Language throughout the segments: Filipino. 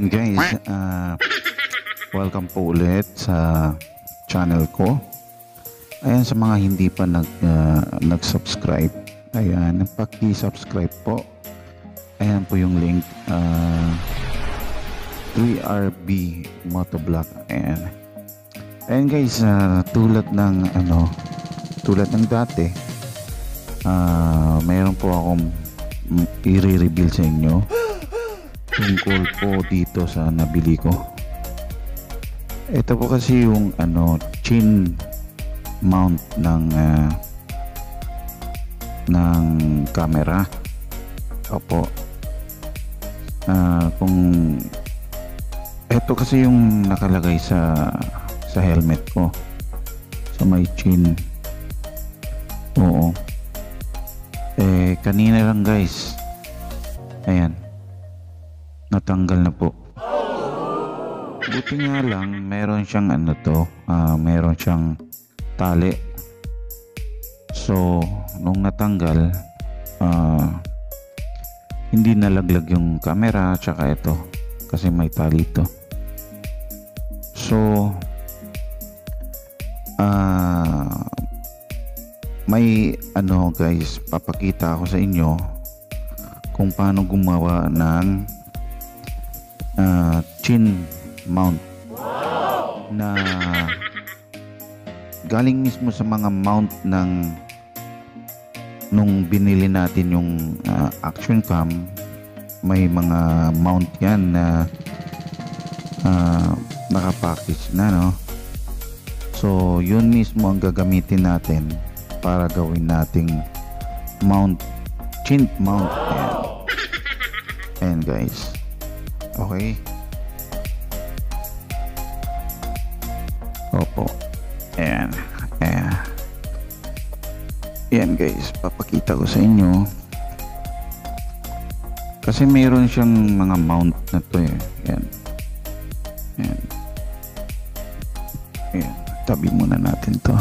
Ayan guys, welcome po ulit sa channel ko. Ayan, sa mga hindi pa nag-subscribe, ayan, paki-subscribe po. Ayan po yung link, 3RB Motovlog. Ayan. Ayan guys, tulad ng dati, mayroon po akong i-reveal sa inyo tungkol po dito sa nabili ko. Ito po kasi yung chin mount ng camera. Opo. Kung ito kasi yung nakalagay sa helmet ko, sa may chin. Oo. Kanina lang guys, ayan, natanggal na po. Buti nga lang meron siyang meron siyang tali. So nung natanggal, hindi nalaglag yung camera tsaka ito kasi may tali ito. So may guys, papakita ako sa inyo kung paano gumawa ng chin mount na galing mismo sa mga mount nung binili natin yung action cam. May mga mount yan na nakapackage na, no? So yun mismo ang gagamitin natin para gawin nating mount, chin mount. Ayan guys, okay. Opo. Ayan. Ayan guys, papakita ko sa inyo kasi mayroon siyang mga mount na to eh. Ayan. Tabi muna natin to.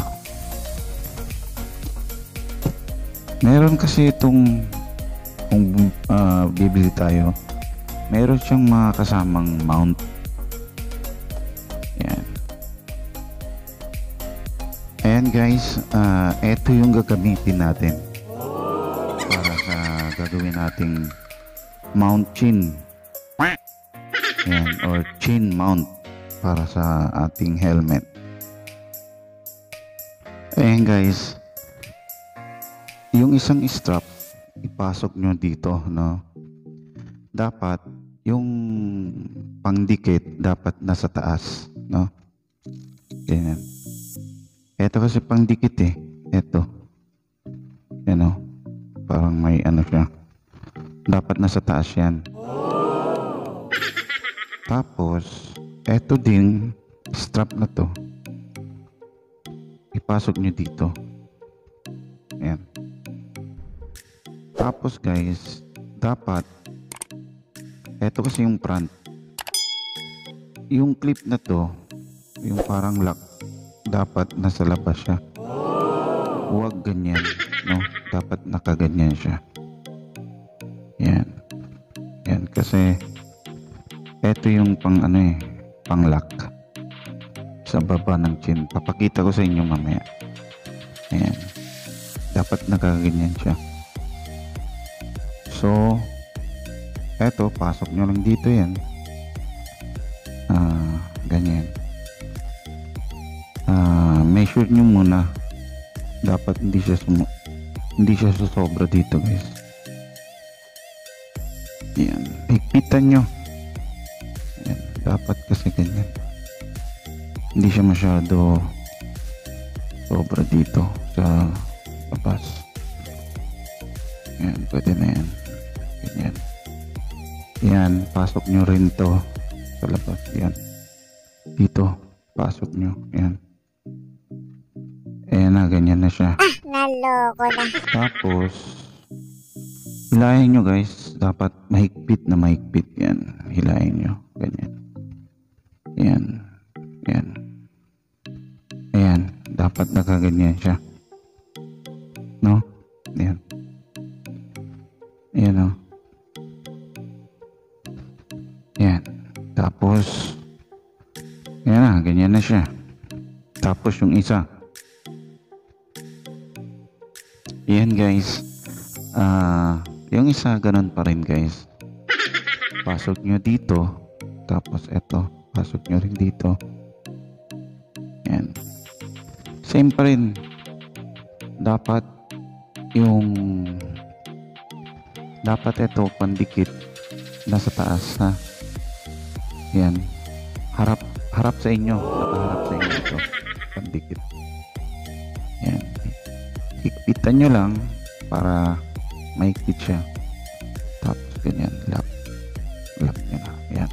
Meron kasi itong kung bibili tayo, meron siyang mga kasamang mount. Ayan guys, ito yung gagamitin natin para sa gagawin nating mount chin. Ayan, or chin mount para sa ating helmet. Ayan guys, yung isang strap ipasok nyo dito, no? Dapat yung pangdikit dapat nasa taas, no? Ayan. Ito kasi pangdikit eh. Ito. Parang may siya. Dapat nasa taas yan. Tapos, ito din, strap na to. Ipasok nyo dito. Ayan. Tapos guys, dapat, ito kasi yung front. Yung clip na to, yung parang lock, dapat nasa labas siya. Huwag ganyan, no? Dapat nakaganyan siya. Yan kasi eto yung pang pang lock sa baba ng chin. Papakita ko sa inyo mamaya. Ayan, dapat nakaganyan siya. So eto, pasok nyo lang dito yan. Ganyan. Measure nyo muna, dapat hindi siya susobra dito guys. Yan, higpitan nyo. Yan, dapat kasi ganyan, hindi siya masyado sobra dito sa labas. Yan, pwede na yan. Ganyan. Yan, pasok nyo rin to sa labas. Yan, dito pasok nyo. Yan. Ayan na, ganyan na siya. Naloko na. Tapos, hilahin nyo guys. Dapat mahigpit na mahigpit. Yan, hilahin nyo. Ganyan. Ayan, dapat nakaganyan siya. No? Ayan. Tapos, yan na, ganyan na siya. Tapos yung isa. Yan guys. Yung isa, ganun pa rin guys. Pasok nyo dito. Tapos eto, pasok nyo rin dito. Yan. Same pa rin. Dapat ito pandikit nasa taas ha. Yan. Harap sa inyo. Nakaharap sa inyo ito. Pandikit. Yan. Higpitan nyo lang para mahigpit siya. Tapos ganyan. Lock nyo na. Yan.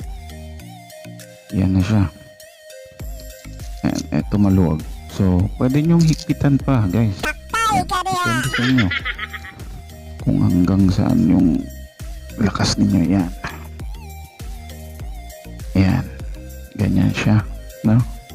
Yan na siya. Yan. Ito maluwag. So, pwede nyong higpitan pa guys. Yan. Depende sa inyo. Kung hanggang saan yung lakas ninyo. Yan. Yan. Ganyan siya. No?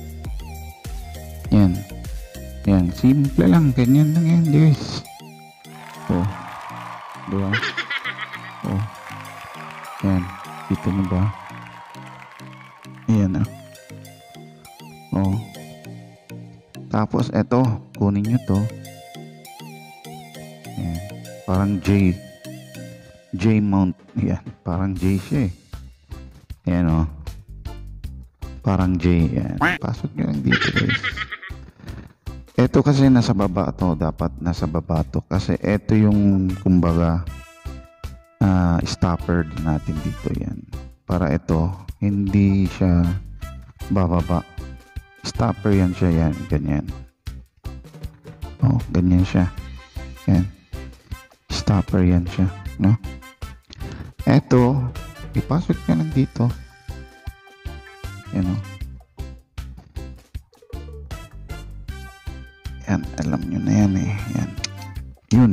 Yan. Yan. Simple lang. Ganyan lang yan guys. Oh. Diba? Oh. Yan. Kita nyo ba? Yan ah. Oh. Tapos eto. Kunin nyo to. Yan. Parang J mount. Yan. Parang J siya eh. Yan o. Parang J. Yan. Pasok nyo lang dito guys. Ito kasi nasa baba to. Dapat nasa baba to. Kasi ito yung kumbaga stopper natin dito. Yan. Para ito hindi siya bababa. Stopper yan siya. Yan. Ganyan. Oh, ganyan siya. Yan. Stopper yan siya. No? Ito, ipasok nyo lang dito. Yan o. Yan, alam nyo na yan eh. Yan. Yun.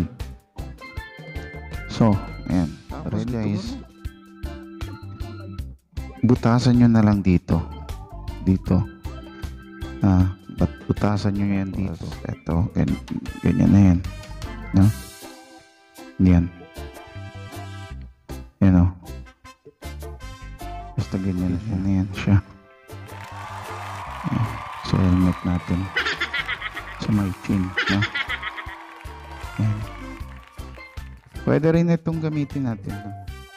So, yan. Tapos guys, butasan nyo na lang dito. Dito. Butasan nyo yan dito. Ito, ganyan na yan. No? Yan. Yan o. Basta ganyan na yan siya. Sa helmet natin. Sa may chin. No? Yan. Pwede rin itong gamitin natin. No?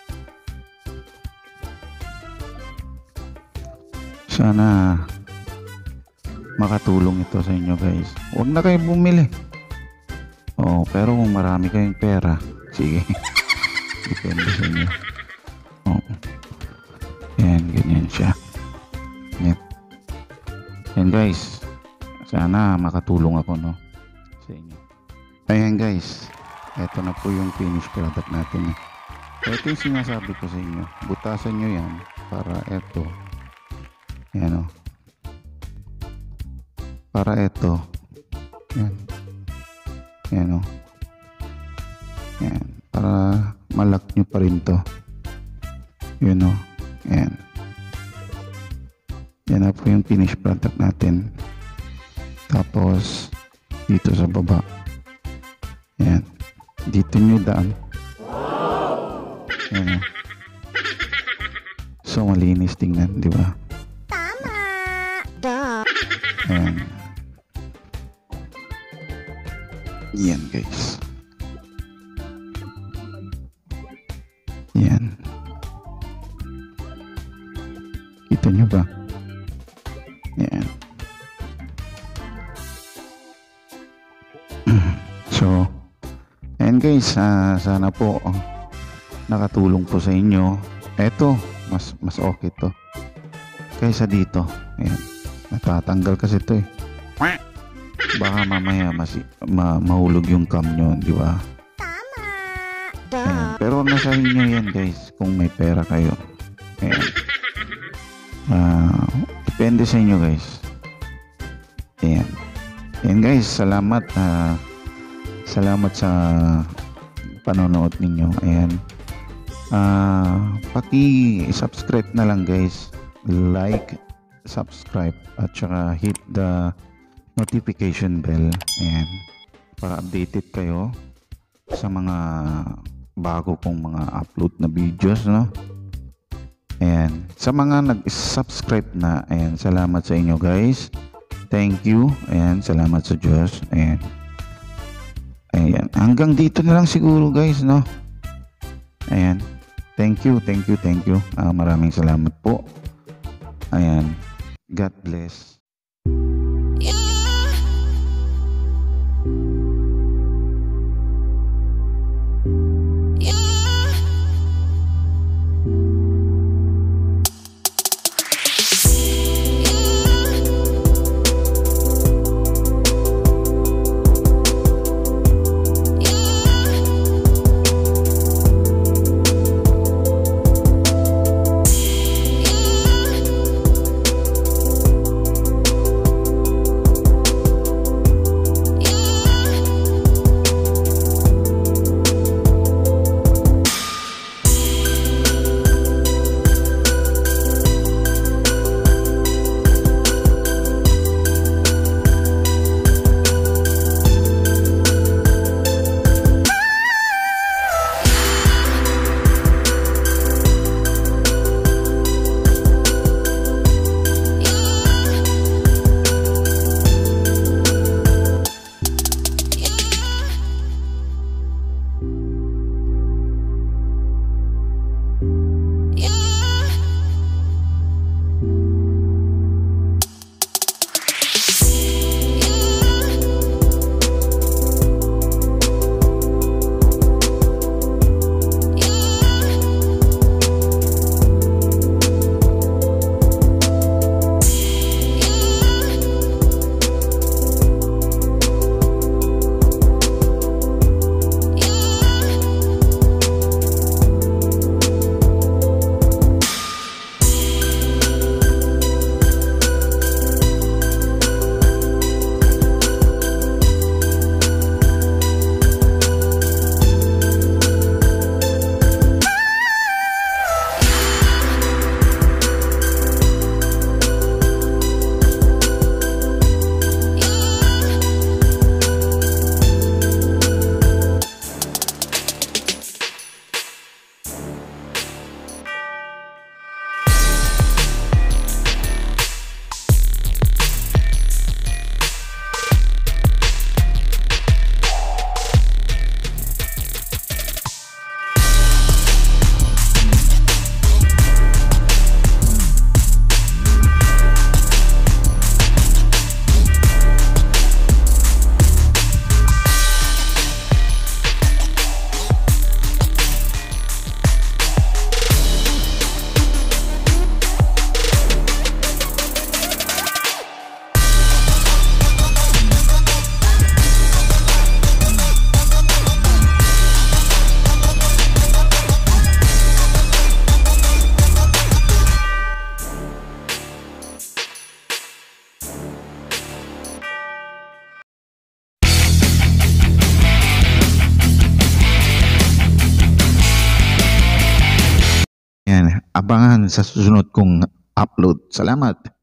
Sana makatulong ito sa inyo guys. Huwag na kayo bumili. Oh, pero kung marami kayong pera, sige. Depende sa inyo. Oh. Yan, ganyan siya. Yan. Yan guys. Sana makatulong ako no sa inyo. Ayan guys. Ito na po yung finished product natin. Ito yung sinasabi ko sa inyo. Butasan nyo yan para ito. Yan o. Para ito. Yan. Yan o. Yan. Para malak nyo pa rin to. Yun o. Yan. Yan na po yung finished product natin. Tapos dito sa baba. Yan. Dito nyo daan. Yan o. So malinis tingnan, di ba? Tama. Duh. Yan. Yan guys. Yan. Kita nyo ba? Yan. So, ayan guys, sana po nakatulong po sa inyo. Eto, mas okay to kaysa dito. Ayan. Natatanggal kasi to eh. Baka mamaya mahulog yung cam nyo, di ba? Tama. Ayan. Pero nasa inyo yan guys kung may pera kayo. Ayan. Depende sa inyo guys. Ayan. Ayan guys, salamat. Salamat sa panonood ninyo. Ayan. Paki-subscribe na lang guys. Like, subscribe at saka hit the notification bell. Ayan. Para updated kayo sa mga bago kong mga upload na videos, no? Ayan. Sa mga nag-subscribe na, ayan, salamat sa inyo guys. Thank you. Ayan, salamat sa Diyos. Ayan. Ayan. Hanggang dito na lang siguro guys, no? Ayan. Thank you. Maraming salamat po. Ayan. God bless. Abangan sa susunod kong upload. Salamat.